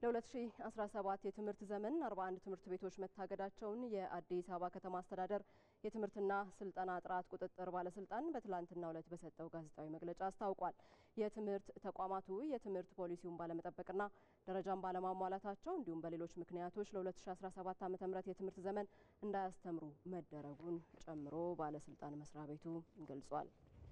ለ2017 የትምህርት ዘመን 41 ትምህርት ቤቶች መታገዳቸውን የአዲስ አበባ ከተማ አስተዳደር የትምህርትና ስልጠና ጥራት ቁጥጥር ባለስልጣን በትላንትናው ዕለት በሰጠው ጋዜጣዊ መግለጫ አስታውቋል። የትምህርት ተቋማቱ የትምህርት ፖሊሲውን ባለመጠበቅና ደረጃን ባለማሟላታቸው እንዲሁም በሌሎች ምክንያቶች ለ2017 ዓ.ም የትምህርት ዘመን እንዳያስተምሩ መደረጉን ጨምሮ ባለስልጣን መስሪያ ቤቱ ገልጿል።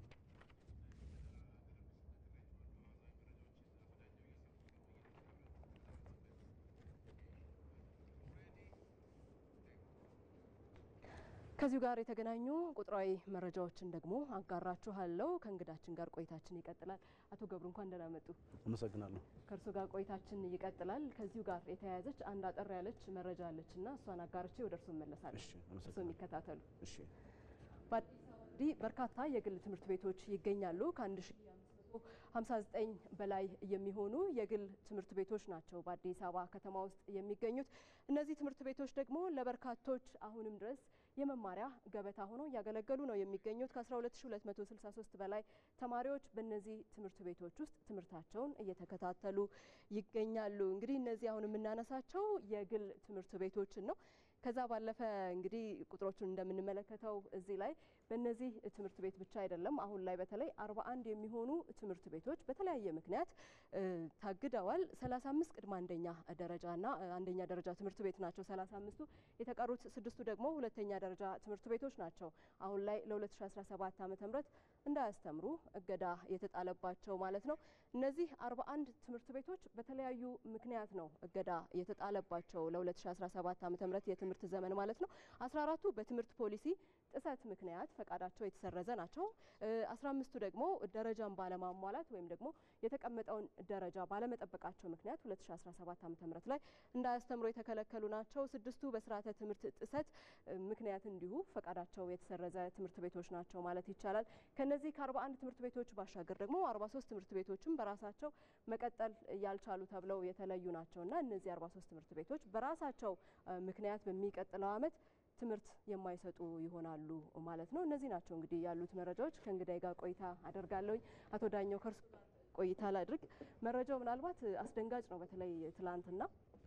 ከዚሁ ጋር የተገናኙ ቁጥራዊ መረጃዎችን ደግሞ አጋራችኋለሁ። ከእንግዳችን ጋር ቆይታችን ይቀጥላል። አቶ ገብሩ እንኳን ደህና መጡ። አመሰግናለሁ። ከእርሱ ጋር ቆይታችን ይቀጥላል። ከዚሁ ጋር የተያያዘች አንድ አጠር ያለች መረጃ አለችና እሷን አጋርቼ ወደ እርሱ እመለሳለሁ። እርሱ የሚከታተሉ በርካታ የግል ትምህርት ቤቶች ይገኛሉ። ከ1559 በላይ የሚሆኑ የግል ትምህርት ቤቶች ናቸው በአዲስ አበባ ከተማ ውስጥ የሚገኙት። እነዚህ ትምህርት ቤቶች ደግሞ ለበርካቶች አሁንም ድረስ የመማሪያ ገበታ ሆነው እያገለገሉ ነው የሚገኙት። ከ12263 በላይ ተማሪዎች በእነዚህ ትምህርት ቤቶች ውስጥ ትምህርታቸውን እየተከታተሉ ይገኛሉ። እንግዲህ እነዚህ አሁን የምናነሳቸው የግል ትምህርት ቤቶችን ነው። ከዛ ባለፈ እንግዲህ ቁጥሮቹን እንደምንመለከተው እዚህ ላይ በእነዚህ ትምህርት ቤት ብቻ አይደለም። አሁን ላይ በተለይ 41 የሚሆኑ ትምህርት ቤቶች በተለያየ ምክንያት ታግደዋል። 35 ቅድመ አንደኛ ደረጃና አንደኛ ደረጃ ትምህርት ቤት ናቸው 35ቱ። የተቀሩት 6ቱ ደግሞ ሁለተኛ ደረጃ ትምህርት ቤቶች ናቸው። አሁን ላይ ለ2017 ዓ.ም እንዳያስተምሩ እገዳ የተጣለባቸው ማለት ነው። እነዚህ 41 ትምህርት ቤቶች በተለያዩ ምክንያት ነው እገዳ የተጣለባቸው ለ2017 ዓ.ም የትምህርት ዘመን ማለት ነው። 14ቱ በትምህርት ፖሊሲ ጥሰት ምክንያት ፈቃዳቸው የተሰረዘ ናቸው። 15ቱ ደግሞ ደረጃን ባለማሟላት ወይም ደግሞ የተቀመጠውን ደረጃ ባለመጠበቃቸው ምክንያት 2017 ዓ.ም ላይ እንዳያስተምሩ የተከለከሉ ናቸው። 6ቱ በስርዓተ ትምህርት ጥሰት ምክንያት እንዲሁ ፈቃዳቸው የተሰረዘ ትምህርት ቤቶች ናቸው ማለት ይቻላል። ከነዚህ ከ41 ትምህርት ቤቶች ባሻገር ደግሞ 43 ትምህርት ቤቶችም በራሳቸው መቀጠል ያልቻሉ ተብለው የተለዩ ናቸውና እነዚህ 43 ትምህርት ቤቶች በራሳቸው ምክንያት በሚቀጥለው ዓመት ትምህርት የማይሰጡ ይሆናሉ ማለት ነው። እነዚህ ናቸው እንግዲህ ያሉት መረጃዎች። ከእንግዳይ ጋር ቆይታ አደርጋለሁኝ። አቶ ዳኘው ከርሱ ቆይታ ላድርግ። መረጃው ምናልባት አስደንጋጭ ነው። በተለይ ትላንትና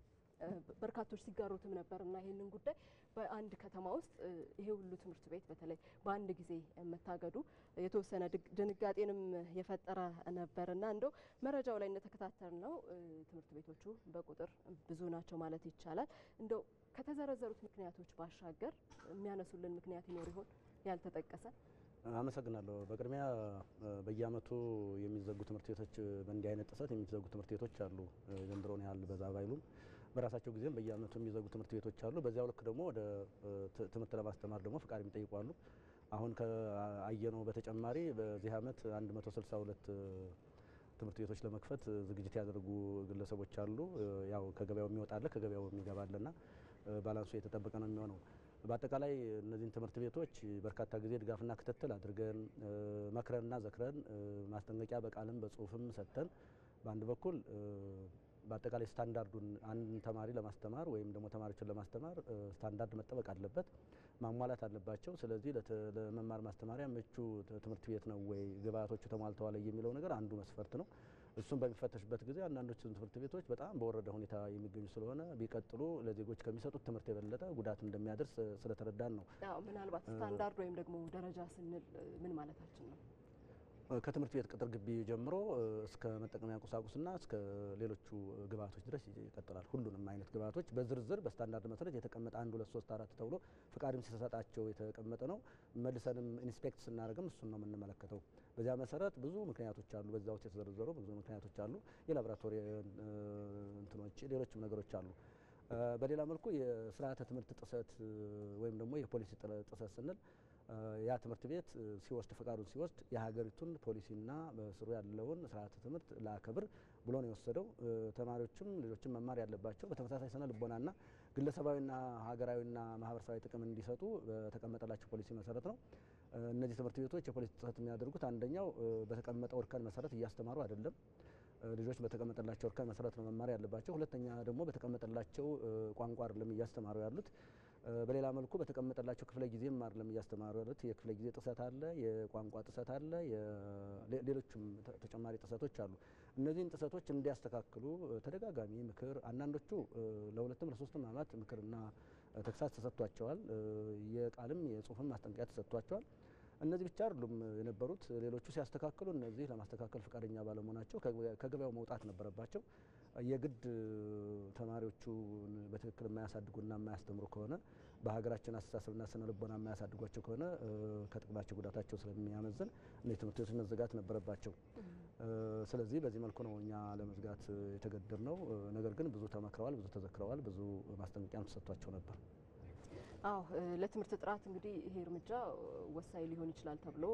በርካቶች ሲጋሩትም ነበርና ይሄንን ጉዳይ በአንድ ከተማ ውስጥ ይሄ ሁሉ ትምህርት ቤት በተለይ በአንድ ጊዜ መታገዱ የተወሰነ ድንጋጤንም የፈጠረ ነበርና እንደው መረጃው ላይ እንደተከታተልነው ትምህርት ቤቶቹ በቁጥር ብዙ ናቸው ማለት ይቻላል። እንደው ከተዘረዘሩት ምክንያቶች ባሻገር የሚያነሱልን ምክንያት ይኖር ይሆን ያልተጠቀሰ? አመሰግናለሁ። በቅድሚያ በየአመቱ የሚዘጉ ትምህርት ቤቶች በእንዲህ አይነት ጥሰት የሚዘጉ ትምህርት ቤቶች አሉ። ዘንድሮን ያህል በዛ ባይሉም በራሳቸው ጊዜም በየአመቱ የሚዘጉ ትምህርት ቤቶች አሉ። በዚያው ልክ ደግሞ ወደ ትምህርት ለማስተማር ደግሞ ፍቃድ የሚጠይቁ አሉ። አሁን ከአየነው በተጨማሪ በዚህ አመት 162 ትምህርት ቤቶች ለመክፈት ዝግጅት ያደረጉ ግለሰቦች አሉ። ያው ከገበያው የሚወጣለ ከገበያው የሚገባለና ባላንሱ የተጠበቀ ነው የሚሆነው። በአጠቃላይ እነዚህን ትምህርት ቤቶች በርካታ ጊዜ ድጋፍና ክትትል አድርገን መክረንና ዘክረን ማስጠንቀቂያ በቃልም በጽሁፍም ሰጥተን በአንድ በኩል በአጠቃላይ ስታንዳርዱን አንድ ተማሪ ለማስተማር ወይም ደግሞ ተማሪዎችን ለማስተማር ስታንዳርድ መጠበቅ አለበት፣ ማሟላት አለባቸው። ስለዚህ ለመማር ማስተማሪያ ምቹ ትምህርት ቤት ነው ወይ ግብዓቶቹ ተሟልተዋል የሚለው ነገር አንዱ መስፈርት ነው። እሱም በሚፈተሽበት ጊዜ አንዳንዶቹ ትምህርት ቤቶች በጣም በወረደ ሁኔታ የሚገኙ ስለሆነ ቢቀጥሉ ለዜጎች ከሚሰጡት ትምህርት የበለጠ ጉዳት እንደሚያደርስ ስለተረዳን ነው። ምናልባት ስታንዳርድ ወይም ደግሞ ደረጃ ስንል ምን ማለታችን ነው? ከትምህርት ቤት ቅጥር ግቢ ጀምሮ እስከ መጠቀሚያ ቁሳቁስና እስከ ሌሎቹ ግብዓቶች ድረስ ይቀጥላል። ሁሉንም አይነት ግብዓቶች በዝርዝር በስታንዳርድ መሰረት የተቀመጠ 1 2 3 4 ተብሎ ፍቃድም ሲሰጣቸው የተቀመጠ ነው። መልሰንም ኢንስፔክት ስናደርግም እሱን ነው የምንመለከተው። በዚያ መሰረት ብዙ ምክንያቶች አሉ። በዛ ውስጥ የተዘረዘሩ ብዙ ምክንያቶች አሉ። የላቦራቶሪ እንትኖች ሌሎችም ነገሮች አሉ። በሌላ መልኩ የስርዓተ ትምህርት ጥሰት ወይም ደግሞ የፖሊሲ ጥሰት ስንል ያ ትምህርት ቤት ሲወስድ ፈቃዱን ሲወስድ የሀገሪቱን ፖሊሲና በስሩ ያለውን ስርዓተ ትምህርት ላከብር ብሎ ነው የወሰደው። ተማሪዎችም ልጆችም መማር ያለባቸው በተመሳሳይ ስነ ልቦናና ግለሰባዊና ሀገራዊና ማህበረሰባዊ ጥቅም እንዲሰጡ በተቀመጠላቸው ፖሊሲ መሰረት ነው። እነዚህ ትምህርት ቤቶች የፖሊሲ ጥሰት የሚያደርጉት አንደኛው በተቀመጠው እርከን መሰረት እያስተማሩ አይደለም። ልጆች በተቀመጠላቸው እርከን መሰረት ነው መማር ያለባቸው። ሁለተኛ ደግሞ በተቀመጠላቸው ቋንቋ አይደለም እያስተማሩ ያሉት። በሌላ መልኩ በተቀመጠላቸው ክፍለ ጊዜም አይደለም እያስተማሩ ያሉት። የክፍለ ጊዜ ጥሰት አለ፣ የቋንቋ ጥሰት አለ፣ ሌሎችም ተጨማሪ ጥሰቶች አሉ። እነዚህን ጥሰቶች እንዲያስተካክሉ ተደጋጋሚ ምክር አንዳንዶቹ ለሁለትም ለሶስትም ዓመት ምክርና ተግሳጽ ተሰጥቷቸዋል። የቃልም የጽሁፍም ማስጠንቀቂያ ተሰጥቷቸዋል። እነዚህ ብቻ አይደሉም የነበሩት። ሌሎቹ ሲያስተካክሉ እነዚህ ለማስተካከል ፈቃደኛ ባለመሆናቸው ከገበያው መውጣት ነበረባቸው። የግድ ተማሪዎቹ በትክክል የማያሳድጉና የማያስተምሩ ከሆነ በሀገራችን አስተሳሰብና ስነ ልቦና የማያሳድጓቸው ከሆነ ከጥቅማቸው ጉዳታቸው ስለሚያመዝን እነዚህ ትምህርት ቤቶች መዘጋት ነበረባቸው። ስለዚህ በዚህ መልኩ ነው እኛ ለመዝጋት የተገደድነው። ነገር ግን ብዙ ተመክረዋል፣ ብዙ ተዘክረዋል፣ ብዙ ማስጠንቀቂያም ተሰጥቷቸው ነበር። አዎ ለትምህርት ጥራት እንግዲህ ይሄ እርምጃ ወሳኝ ሊሆን ይችላል ተብሎ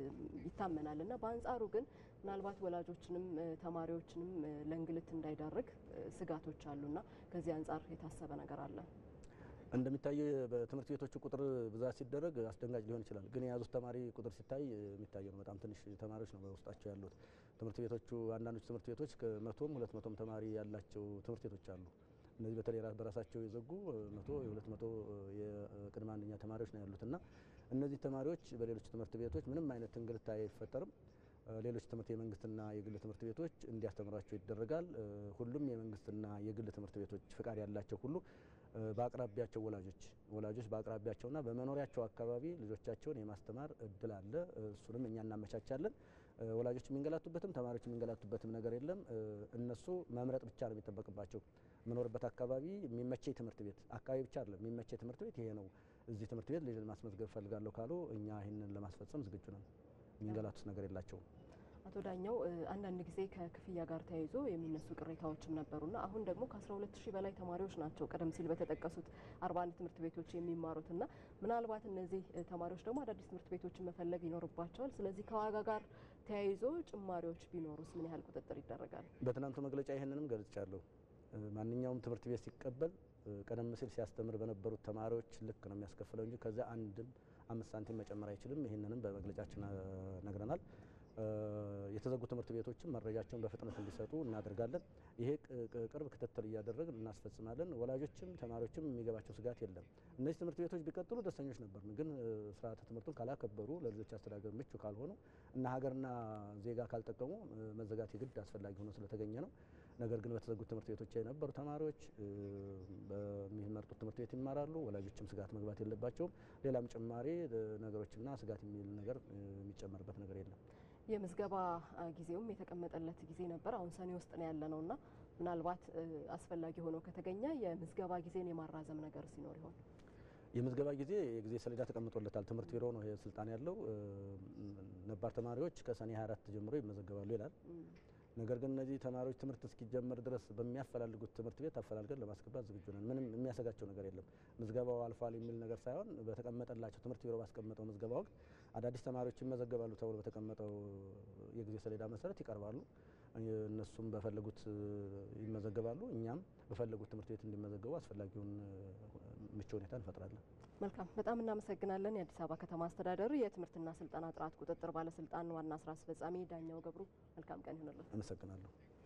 ይታመናል እና በአንጻሩ ግን ምናልባት ወላጆችንም ተማሪዎችንም ለእንግልት እንዳይዳርግ ስጋቶች አሉና ከዚህ አንጻር የታሰበ ነገር አለ? እንደሚታየው በትምህርት ቤቶቹ ቁጥር ብዛት ሲደረግ አስደንጋጭ ሊሆን ይችላል። ግን የያዙት ተማሪ ቁጥር ሲታይ የሚታየው ነው። በጣም ትንሽ ተማሪዎች ነው በውስጣቸው ያሉት ትምህርት ቤቶቹ። አንዳንዶቹ ትምህርት ቤቶች ከ100ም 200ም ተማሪ ያላቸው ትምህርት ቤቶች አሉ። እነዚህ በተለይ በራሳቸው የዘጉ 100 የ200 የቅድመ አንደኛ ተማሪዎች ነው ያሉትና እነዚህ ተማሪዎች በሌሎች ትምህርት ቤቶች ምንም አይነት እንግልት አይፈጠርም። ሌሎች የመንግስትና የግል ትምህርት ቤቶች እንዲያስተምሯቸው ይደረጋል። ሁሉም የመንግስትና የግል ትምህርት ቤቶች ፍቃድ ያላቸው ሁሉ በአቅራቢያቸው ወላጆች በአቅራቢያቸውና በመኖሪያቸው አካባቢ ልጆቻቸውን የማስተማር እድል አለ። እሱንም እኛ እናመቻቻለን። ወላጆች የሚንገላቱበትም ተማሪዎች የሚንገላቱበትም ነገር የለም። እነሱ መምረጥ ብቻ ነው የሚጠበቅባቸው። የምኖርበት አካባቢ የሚመቸኝ ትምህርት ቤት አካባቢ ብቻ አይደለም የሚመቸኝ ትምህርት ቤት ይሄ ነው፣ እዚህ ትምህርት ቤት ልጅን ማስመዝገብ ፈልጋለሁ ካሉ እኛ ይህንን ለማስፈጸም ዝግጁ ነን። የሚንገላቱት ነገር የላቸውም። አቶ ዳኛው አንዳንድ ጊዜ ከክፍያ ጋር ተያይዞ የሚነሱ ቅሬታዎችም ነበሩና አሁን ደግሞ ከ12000 በላይ ተማሪዎች ናቸው ቀደም ሲል በተጠቀሱት 41 ትምህርት ቤቶች የሚማሩትና ምናልባት እነዚህ ተማሪዎች ደግሞ አዳዲስ ትምህርት ቤቶችን መፈለግ ይኖርባቸዋል። ስለዚህ ከዋጋ ጋር ተያይዞ ጭማሪዎች ቢኖሩስ ምን ያህል ቁጥጥር ይደረጋል? በትናንቱ መግለጫ ይህንንም ገልጫለሁ። ማንኛውም ትምህርት ቤት ሲቀበል ቀደም ሲል ሲያስተምር በነበሩት ተማሪዎች ልክ ነው የሚያስከፍለው እንጂ ከዚያ አንድም 5 ሳንቲም መጨመር አይችልም። ይህንንም በመግለጫችን ነግረናል። የተዘጉ ትምህርት ቤቶችም መረጃቸውን በፍጥነት እንዲሰጡ እናደርጋለን። ይሄ ቅርብ ክትትል እያደረግን እናስፈጽማለን። ወላጆችም ተማሪዎችም የሚገባቸው ስጋት የለም። እነዚህ ትምህርት ቤቶች ቢቀጥሉ ደስተኞች ነበርን። ግን ስርዓተ ትምህርቱን ካላከበሩ፣ ለልጆች አስተዳደር ምቹ ካልሆኑ እና ሀገርና ዜጋ ካልጠቀሙ መዘጋት የግድ አስፈላጊ ሆኖ ስለተገኘ ነው። ነገር ግን በተዘጉት ትምህርት ቤቶች የነበሩ ተማሪዎች በሚመርጡት ትምህርት ቤት ይማራሉ። ወላጆችም ስጋት መግባት የለባቸውም። ሌላም ጭማሪ ነገሮችና ስጋት የሚል ነገር የሚጨመርበት ነገር የለም። የምዝገባ ጊዜውም የተቀመጠለት ጊዜ ነበር። አሁን ሰኔ ውስጥ ነው ያለነውና ምናልባት አስፈላጊ ሆኖ ከተገኘ የምዝገባ ጊዜን የማራዘም ነገር ሲኖር ይሆን? የምዝገባ ጊዜ የጊዜ ሰሌዳ ተቀምጦለታል። ትምህርት ቢሮ ነው ይሄ ስልጣን ያለው። ነባር ተማሪዎች ከሰኔ 24 ጀምሮ ይመዘገባሉ ይላል። ነገር ግን እነዚህ ተማሪዎች ትምህርት እስኪጀመር ድረስ በሚያፈላልጉት ትምህርት ቤት አፈላልገን ለማስገባት ዝግጁ ነን። ምንም የሚያሰጋቸው ነገር የለም። ምዝገባው አልፏል የሚል ነገር ሳይሆን በተቀመጠላቸው ትምህርት ቢሮ ባስቀመጠው ምዝገባ ወቅት አዳዲስ ተማሪዎች ይመዘገባሉ ተብሎ በተቀመጠው የጊዜ ሰሌዳ መሰረት ይቀርባሉ። እነሱም በፈለጉት ይመዘገባሉ። እኛም በፈለጉት ትምህርት ቤት እንዲመዘገቡ አስፈላጊውን ምቹ ሁኔታ እንፈጥራለን። መልካም፣ በጣም እናመሰግናለን። የአዲስ አበባ ከተማ አስተዳደር የትምህርትና ስልጠና ጥራት ቁጥጥር ባለስልጣን ዋና ስራ አስፈጻሚ ዳኛው ገብሩ፣ መልካም ቀን ይሁንልዎት። አመሰግናለሁ።